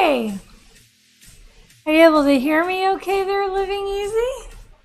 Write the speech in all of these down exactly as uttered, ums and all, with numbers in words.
okay? Are you able to hear me okay there, Living Easy?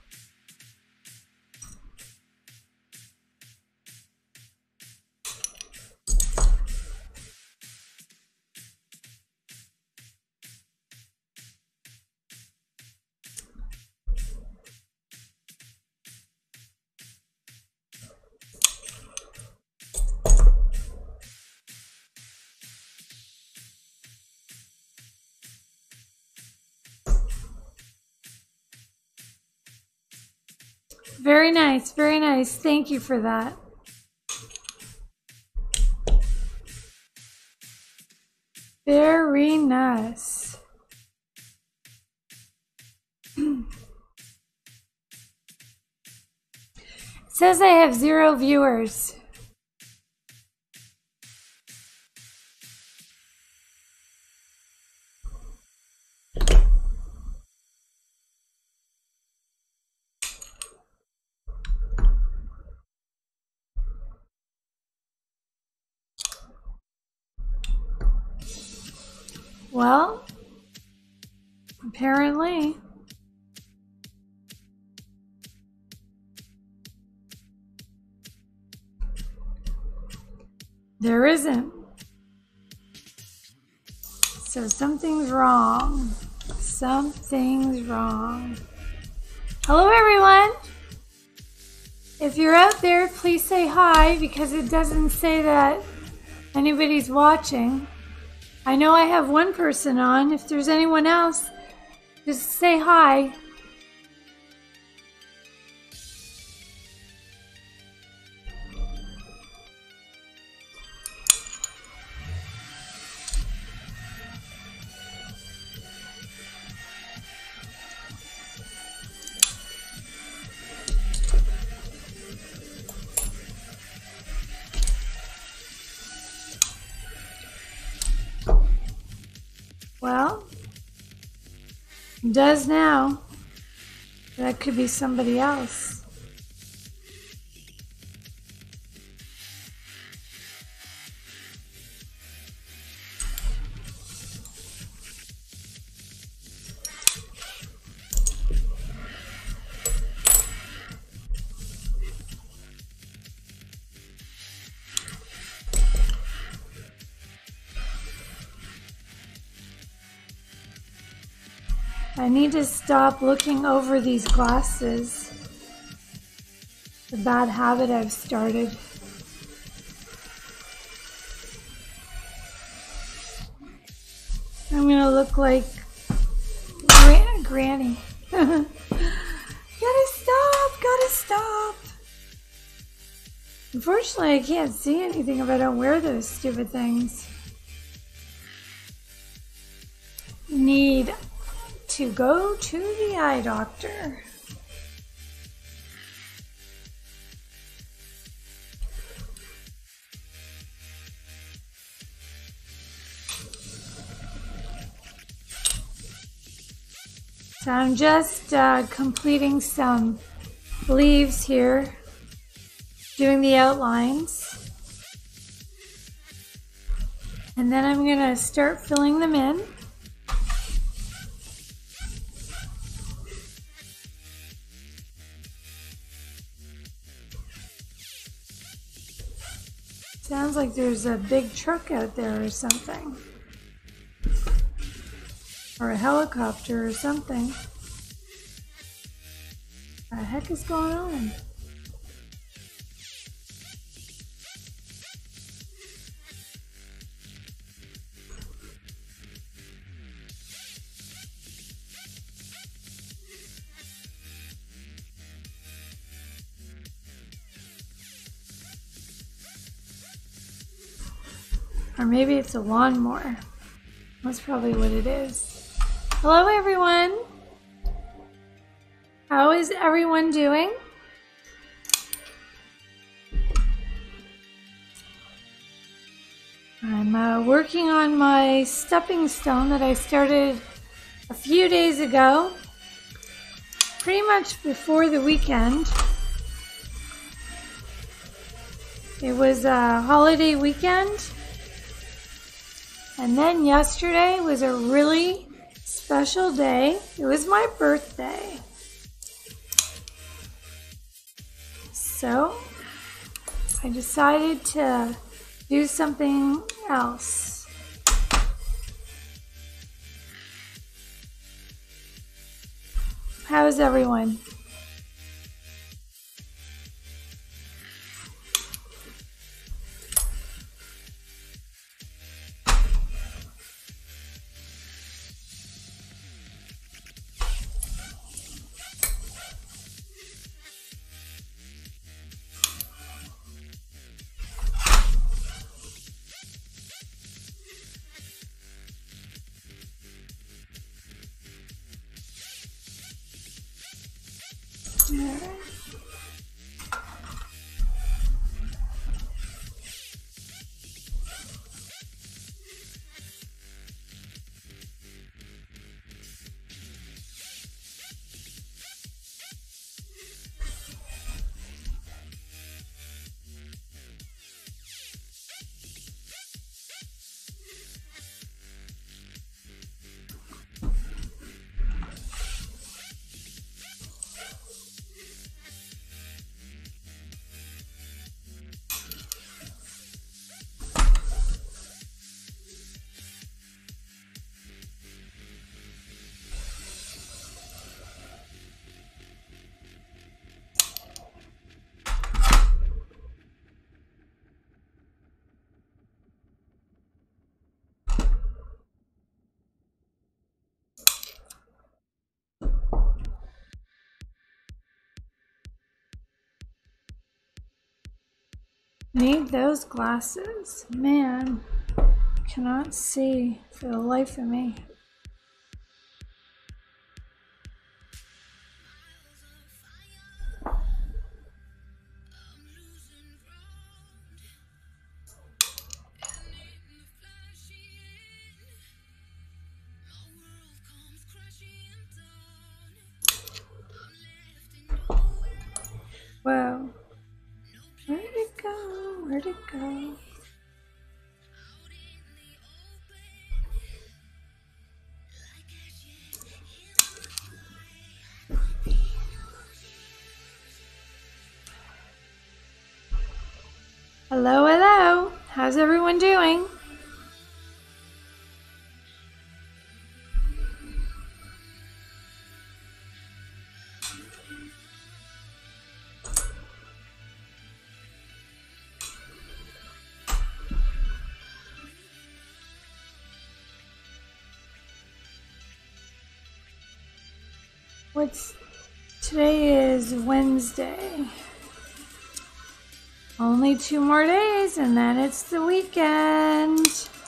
Very nice, very nice. Thank you for that. Very nice. It says I have zero viewers. Well, apparently. There isn't. So something's wrong. Something's wrong. Hello, everyone. If you're out there, please say hi, because it doesn't say that anybody's watching. I know I have one person on. If there's anyone else, just say hi. Well, it does now. That could be somebody else. I need to stop looking over these glasses. The bad habit I've started. I'm gonna look like Gran Granny. Gotta stop, gotta stop. Unfortunately, I can't see anything if I don't wear those stupid things. Need to go to the eye doctor. So I'm just uh, completing some leaves here, doing the outlines, and then I'm gonna start filling them in. Sounds like there's a big truck out there or something. Or a helicopter or something. What the heck is going on? Or maybe it's a lawnmower. That's probably what it is. Hello, everyone. How is everyone doing? I'm uh, working on my stepping stone that I started a few days ago, pretty much before the weekend. It was a holiday weekend. And then yesterday was a really special day. It was my birthday. So I decided to do something else. How's everyone? Need those glasses. Man, cannot see for the life of me. Whoa. Where'd it go? Where'd it go? Hello, hello. How's everyone doing? What's today is Wednesday. Only two more days and then it's the weekend.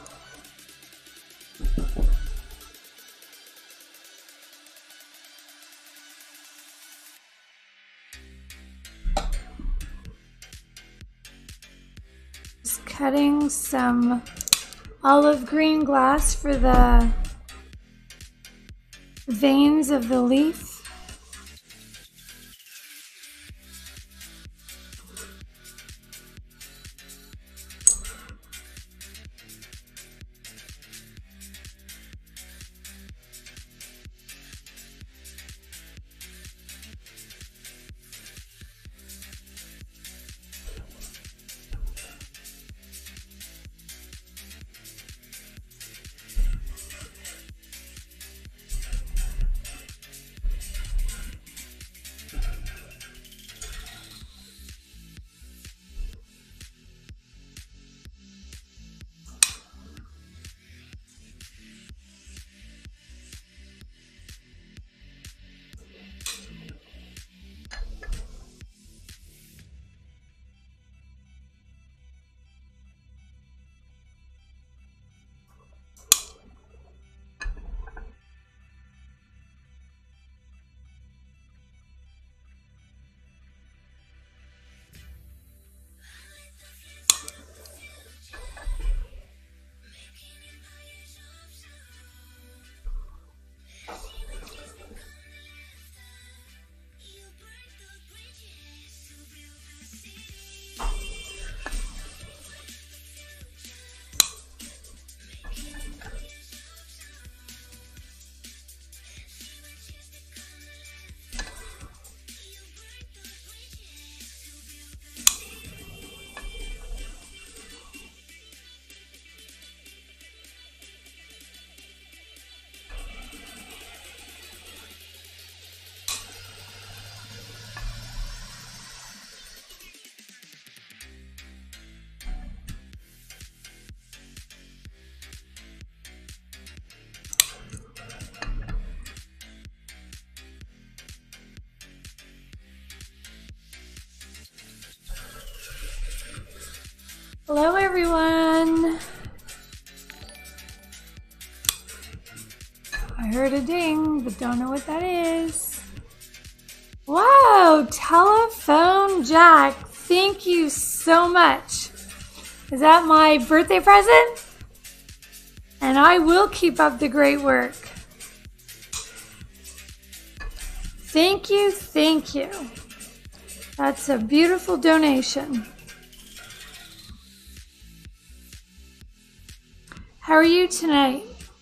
Just cutting some olive green glass for the veins of the leaf. Hello, everyone. I heard a ding, but don't know what that is. Wow, telephone jack. Thank you so much. Is that my birthday present? And I will keep up the great work. Thank you, thank you. That's a beautiful donation. How are you tonight?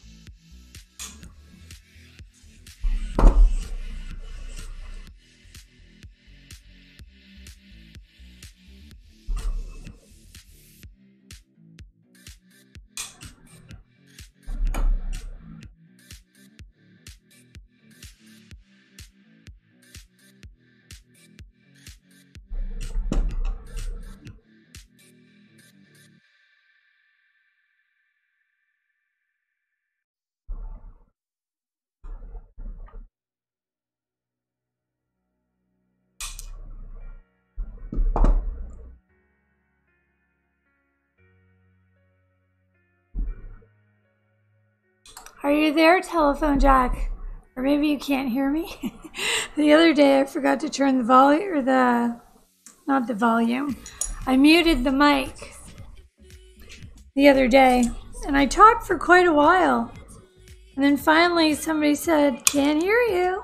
Are you there, telephone jack? Or maybe you can't hear me. The other day I forgot to turn the volume, or the, not the volume. I muted the mic the other day, and I talked for quite a while. And then finally somebody said, "Can't hear you."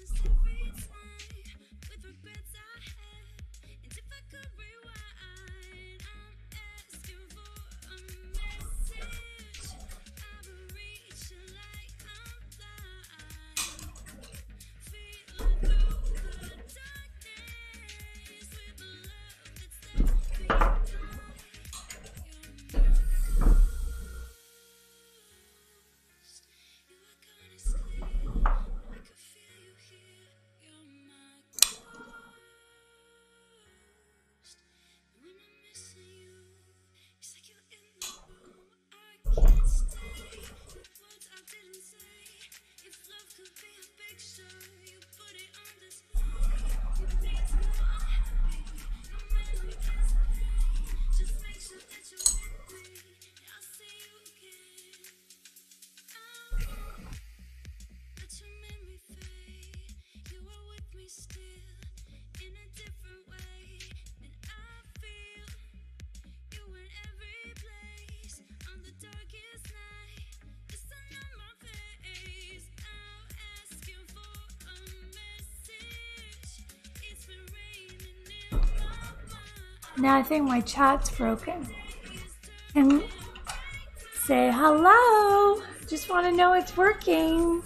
Now I think my chat's broken. And say hello. Just want to know it's working.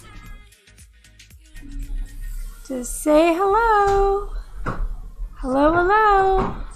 Just say hello. Hello, hello.